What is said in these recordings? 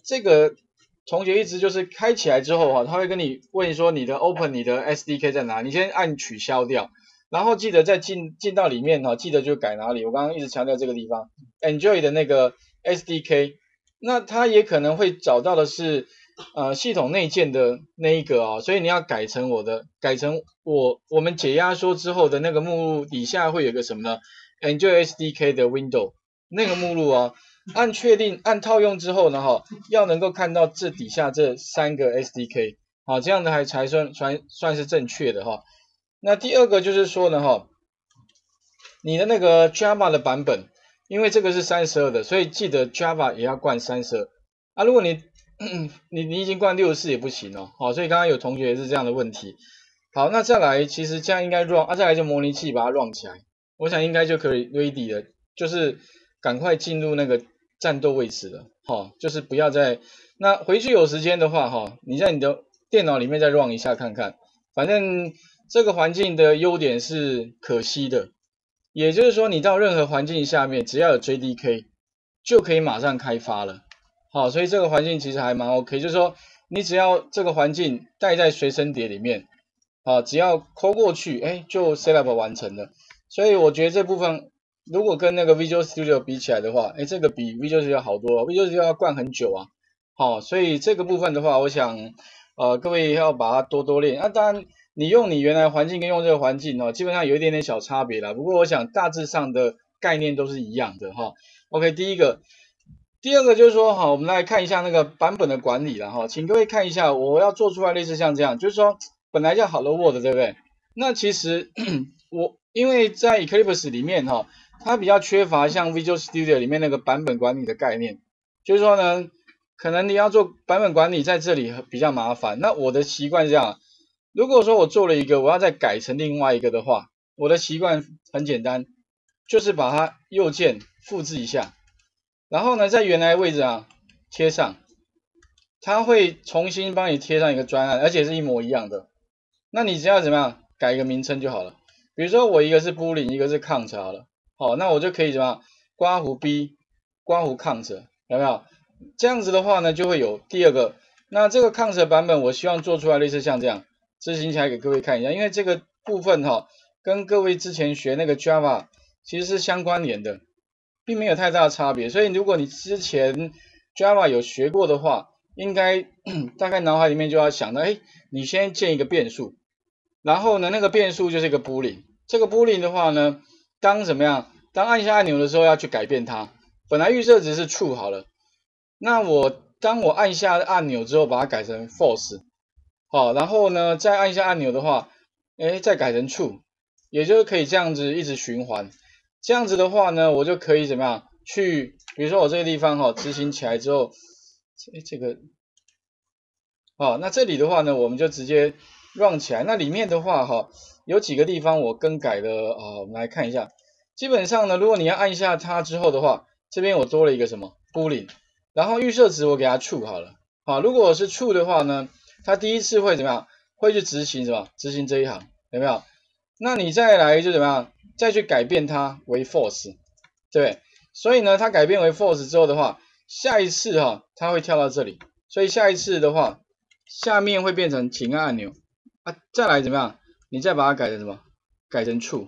这个同学一直就是开起来之后哈，他会跟你问说你的 open 你的 SDK 在哪，你先按取消掉，然后记得再进到里面哈，记得就改哪里，我刚刚一直强调这个地方 enjoy 的那个 SDK， 那它也可能会找到的是系统内建的那一个啊，所以你要改成我们解压缩之后的那个目录底下会有个什么呢 ？Enjoy SDK 的 window 那个目录啊，按确定按套用之后呢哈，要能够看到这底下这3个 SDK， 好，这样的才算是正确的哈。那第二个就是说呢哈，你的那个 Java 的版本，因为这个是32的，所以记得 Java 也要灌32啊。如果你已经灌64也不行哦，好，所以刚刚有同学也是这样的问题。好，那再来，其实这样应该 run 啊，再来就模拟器把它 run 起来，我想应该就可以 ready 了，就是赶快进入那个战斗位置了，哈，就是不要再那回去有时间的话，哈，你在你的电脑里面再 run 一下看看，反正这个环境的优点是可惜的，也就是说你到任何环境下面，只要有 JDK 就可以马上开发了。好，所以这个环境其实还蛮 OK， 就是说你只要这个环境带在随身碟里面，好，只要抠过去，哎，就 setup 完成了。所以我觉得这部分如果跟那个 Visual Studio 比起来的话，哎，这个比 Visual Studio 好多了 ，Visual Studio 要灌很久啊。好，所以这个部分的话，我想各位要把它多多练。那当然，你用你原来环境跟用这个环境哦，基本上有一点点小差别啦。不过我想大致上的概念都是一样的哈。OK， 第二个就是说，好，我们来看一下那个版本的管理了哈，请各位看一下，我要做出来类似像这样，就是说本来叫 Hello World 对不对？那其实因为在 Eclipse 里面哈，它比较缺乏像 Visual Studio 里面那个版本管理的概念，就是说呢，可能你要做版本管理在这里比较麻烦。那我的习惯是这样，如果说我做了一个，我要再改成另外一个的话，我的习惯很简单，就是把它右键复制一下。然后呢，在原来位置啊贴上，它会重新帮你贴上一个专案，而且是一模一样的。那你只要怎么样改一个名称就好了。比如说我一个是 boolean， 一个是 count 好了，好，那我就可以怎么样刮胡 b 刮胡 count， 有没有？这样子的话呢，就会有第二个。那这个 count 的版本，我希望做出来类似像这样，执行起来给各位看一下，因为这个部分哈，跟各位之前学那个 Java 其实是相关联的。并没有太大的差别，所以如果你之前 Java 有学过的话，应该大概脑海里面就要想到，哎，你先建一个变数，然后呢，那个变数就是一个 boolean， 这个 boolean 的话呢，当怎么样？当按下按钮的时候要去改变它，本来预设值是 true 好了，那当我按下按钮之后，把它改成 false， 好，然后呢，再按下按钮的话，哎，再改成 true， 也就是可以这样子一直循环。这样子的话呢，我就可以怎么样去，比如说我这个地方哈，执行起来之后，这个，好，那这里的话呢，我们就直接 run 起来。那里面的话哈，有几个地方我更改了啊，我们来看一下。基本上呢，如果你要按下它之后的话，这边我多了一个什么 boolean， 然后预设值我给它 true 好了。好，如果是 true 的话呢，它第一次会怎么样？会去执行什么？执行这一行，有没有？那你再来就怎么样？再去改变它为 false， 对不对？所以呢，它改变为 false 之后的话，下一次哈，它会跳到这里，所以下一次的话，下面会变成请按钮啊，再来怎么样？你再把它改成什么？改成 true，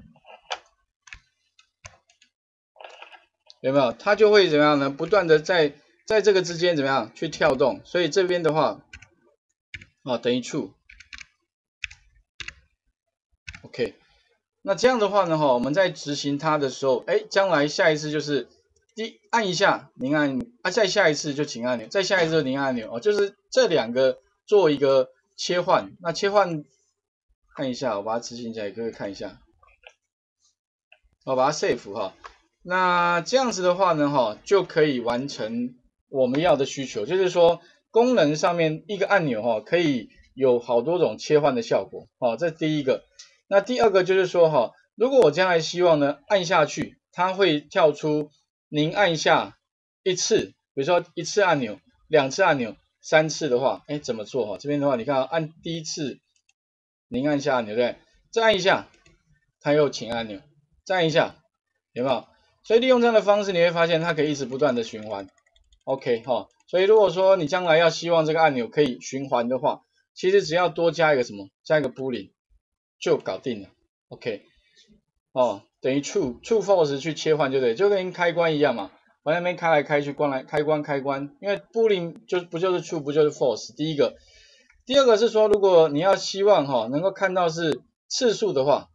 有没有？它就会怎么样呢？不断的在这个之间怎么样去跳动？所以这边的话，等于 true，OK。那这样的话呢，我们在执行它的时候，哎，将来下一次就是按一下，您按啊，再下一次就请按钮，再下一次就您按钮哦，就是这两个做一个切换。那切换看一下，我把它执行起来，各位看一下，我把它 save 哈。那这样子的话呢，就可以完成我们要的需求，就是说功能上面一个按钮可以有好多种切换的效果，这是第一个。那第二个就是说如果我将来希望呢按下去，它会跳出您按下一次，比如说一次按钮、2次按钮、3次的话，哎，怎么做这边的话，你看按第一次您按下按钮，对不对？再按一下，它又请按钮，再按一下，有没有？所以利用这样的方式，你会发现它可以一直不断的循环。OK 所以如果说你将来要希望这个按钮可以循环的话，其实只要多加一个什么，加一个 boolean 就搞定了。OK， 哦，等于 true false 去切换就对，就跟开关一样嘛，把那边开来开去，关来开关，因为 boolean 不就是 true 不就是 false， 第一个。第二个是说，如果你要希望能够看到是次数的话，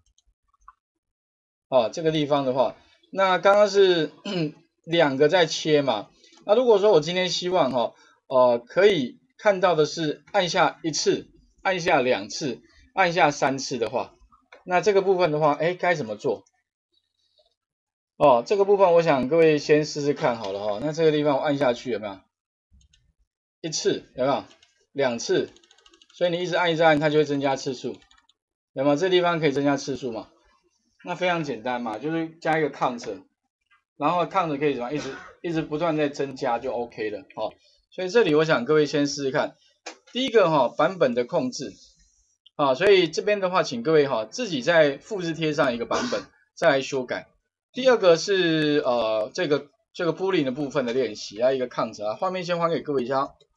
这个地方的话，那刚刚是2个在切嘛，那如果说我今天希望可以看到的是按下1次，按下2次，按下3次的话，那这个部分的话，该怎么做？这个部分我想各位先试试看好了那这个地方我按下去有没有？1次有没有？2次，所以你一直按，它就会增加次数，有没有？这地方可以增加次数嘛？那非常简单嘛，就是加一个 count， 然后 count 可以什么？一直不断在增加就 OK 了。所以这里我想各位先试试看。第一个版本的控制所以这边的话，请各位自己再复制贴上一个版本，再来修改。第二个是这个 boolean 的部分的练习，一个 count 画面先还给各位一下。